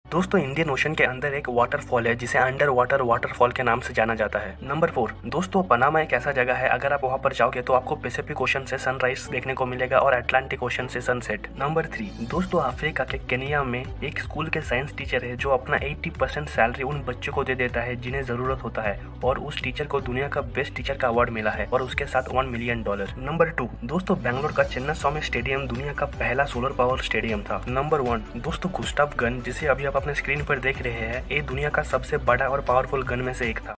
दोस्तों Indian ocean के अंदर एक वाटरफॉल है जिसे अंडर वाटर वाटरफॉल के नाम से जाना जाता है। नंबर 4 दोस्तों पनामा एक ऐसा जगह है, अगर आप वहां पर जाओगे तो आपको पैसिफिक ओशन से सनराइज देखने को मिलेगा और अटलांटिक ओशन से सनसेट। नंबर 3 दोस्तों अफ्रीका के केनिया में एक स्कूल के साइंस टीचर है जो अपना 80% सैलरी उन बच्चों को दे देता है जिन्हें जरूरत होता है, और उस टीचर को दुनिया का बेस्ट टीचर का अवार्ड मिला है और उसके साथ $1 मिलियन। नंबर 2 दोस्तों बेंगलोर का चिन्नास्वामी स्टेडियम दुनिया का पहला सोलर पावर स्टेडियम था। नंबर 1 दोस्तों गुस्टाव गन जिसे अभी आप अपने स्क्रीन पर देख रहे हैं, ये दुनिया का सबसे बड़ा और पावरफुल गन में से एक था।